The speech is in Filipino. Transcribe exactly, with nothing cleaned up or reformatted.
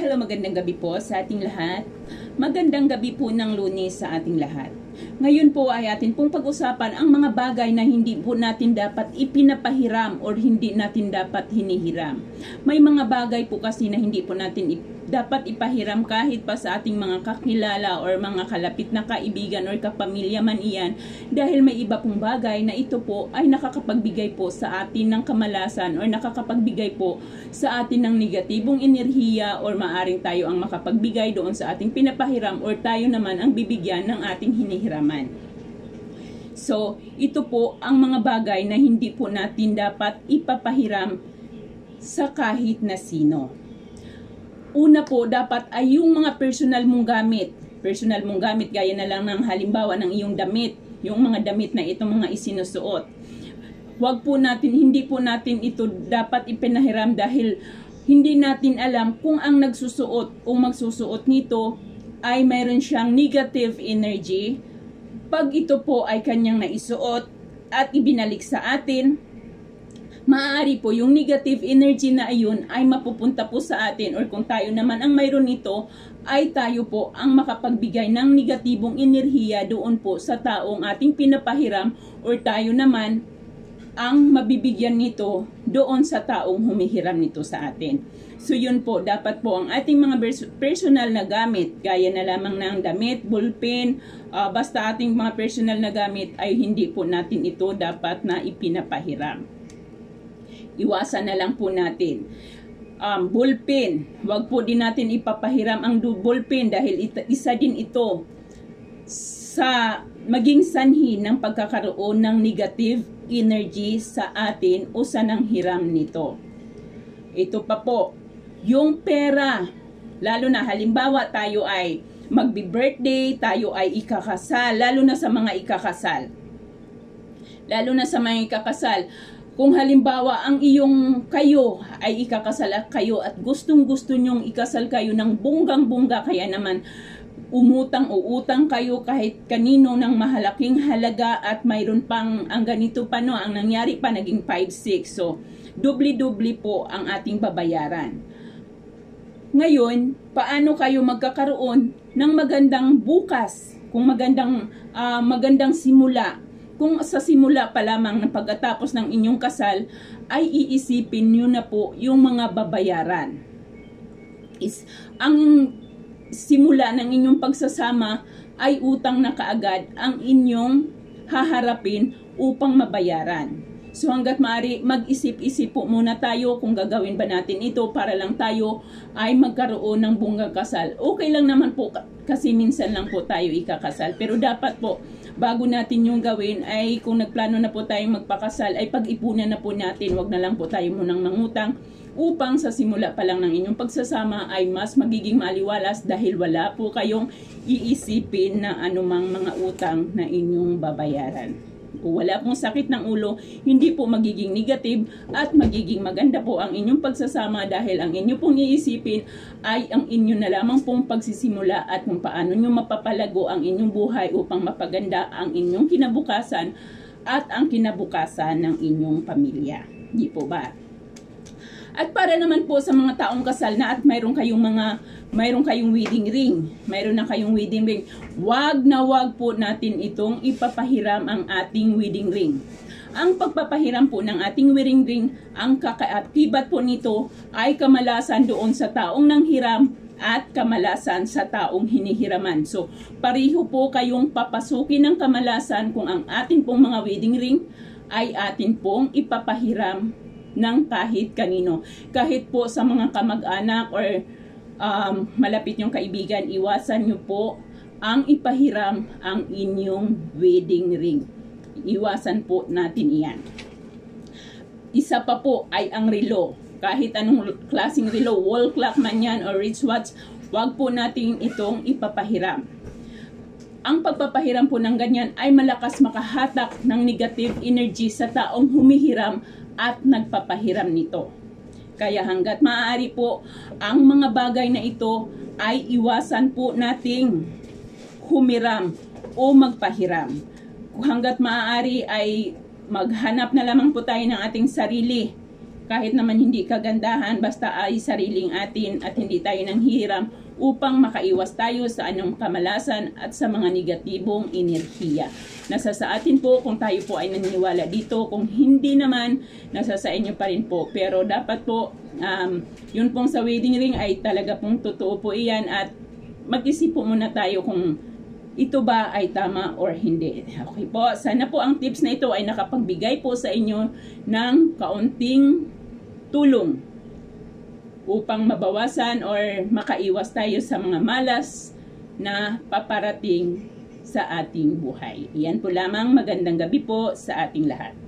Hello, magandang gabi po sa ating lahat. Magandang gabi po ng Lunes sa ating lahat. Ngayon po ay atin pong pag-usapan ang mga bagay na hindi po natin dapat ipinapahiram or hindi natin dapat hinihiram. May mga bagay po kasi na hindi po natin ip dapat ipahiram kahit pa sa ating mga kakilala or mga kalapit na kaibigan or kapamilya man iyan, dahil may iba pong bagay na ito po ay nakakapagbigay po sa atin ng kamalasan or nakakapagbigay po sa atin ng negatibong enerhiya, or maaring tayo ang makapagbigay doon sa ating pinapahiram or tayo naman ang bibigyan ng ating hinihiraman. So, ito po ang mga bagay na hindi po natin dapat ipapahiram sa kahit na sino. Una po, dapat ay yung mga personal mong gamit. Personal mong gamit, gaya na lang ng halimbawa ng iyong damit. Yung mga damit na ito mga isinusuot. Huwag po natin, hindi po natin ito dapat ipinahiram dahil hindi natin alam kung ang nagsusuot o magsusuot nito ay mayroon siyang negative energy. Pag ito po ay kanyang naisuot at ibinalik sa atin, maaari po yung negative energy na ayun ay mapupunta po sa atin, or kung tayo naman ang mayroon nito, ay tayo po ang makapagbigay ng negatibong enerhiya doon po sa taong ating pinapahiram, or tayo naman ang mabibigyan nito doon sa taong humihiram nito sa atin. So yun po, dapat po ang ating mga personal na gamit, gaya na lamang ng damit, ballpen, uh, basta ating mga personal na gamit ay hindi po natin ito dapat na ipinapahiram. Iwasan na lang po natin. Um, ballpen, wag po din natin ipapahiram ang ballpen dahil ita, isa din ito sa maging sanhi ng pagkakaroon ng negative energy sa atin o sa nanghiram nito. Ito pa po, yung pera, lalo na halimbawa tayo ay magbi-birthday, tayo ay ikakasal, lalo na sa mga ikakasal. Lalo na sa mga ikakasal, kung halimbawa ang iyong kayo ay ikakasal at kayo at gustong-gusto nyong ikasal kayo ng bonggang-bongga, kaya naman umutang o utang kayo kahit kanino ng mahalaking halaga at mayroon pang ang ganito pa, no, ang nangyari pa naging five six. So, dubli-dubli po ang ating babayaran. Ngayon, paano kayo magkakaroon ng magandang bukas? Kung magandang uh, magandang simula, kung sa simula pa lamang na pagkatapos ng inyong kasal ay iisipin nyo na po yung mga babayaran. Is, ang simula ng inyong pagsasama ay utang na kaagad ang inyong haharapin upang mabayaran. So hanggat maaari, mag-isip-isip po muna tayo kung gagawin ba natin ito para lang tayo ay magkaroon ng bonggang kasal. Okay lang naman po kasi minsan lang po tayo ikakasal. Pero dapat po, bago natin yung gawin ay kung nagplano na po tayong magpakasal ay pag-ipunan na po natin. Wag na lang po tayo munang mangutang upang sa simula pa lang ng inyong pagsasama ay mas magiging maliwalas dahil wala po kayong iisipin na anumang mga utang na inyong babayaran. Kung wala pong sakit ng ulo, hindi po magiging negative at magiging maganda po ang inyong pagsasama dahil ang inyo pong iisipin ay ang inyo na lamang pong pagsisimula at kung paano nyo mapapalago ang inyong buhay upang mapaganda ang inyong kinabukasan at ang kinabukasan ng inyong pamilya. Di po ba? At para naman po sa mga taong kasal na at mayroon kayong mga mayroon kayong wedding ring, mayroon na kayong wedding ring, wag na wag po natin itong ipapahiram ang ating wedding ring. Ang pagpapahiram po ng ating wedding ring, ang kakaakibat po nito ay kamalasan doon sa taong nanghiram at kamalasan sa taong hinihiraman. So, pareho po kayong papasukin ng kamalasan kung ang atin pong mga wedding ring ay atin pong ipapahiram ng kahit kanino. Kahit po sa mga kamag-anak or um, malapit nyong kaibigan, iwasan nyo po ang ipahiram ang inyong wedding ring. Iwasan po natin iyan. Isa pa po ay ang relo. Kahit anong klaseng relo, wall clock man yan or wristwatch, wag po natin itong ipapahiram. Ang pagpapahiram po ng ganyan ay malakas makahatak ng negative energy sa taong humihiram at nagpapahiram nito. Kaya hanggat maaari po, ang mga bagay na ito ay iwasan po nating humiram o magpahiram. Hanggat maaari ay maghanap na lamang po tayo ng ating sarili kahit naman hindi kagandahan, basta ay sariling atin at hindi tayo nanghihiram upang makaiwas tayo sa anong kamalasan at sa mga negatibong enerhiya. Nasa sa atin po kung tayo po ay naniniwala dito, kung hindi naman, nasa sa inyo pa rin po. Pero dapat po, um, yun pong sa wedding ring ay talaga pong totoo po iyan at mag-isip po muna tayo kung ito ba ay tama or hindi. Okay po, sana po ang tips na ito ay nakapagbigay po sa inyo ng kaunting tulong upang mabawasan or makaiwas tayo sa mga malas na paparating sa ating buhay. Iyan po lamang, magandang gabi po sa ating lahat.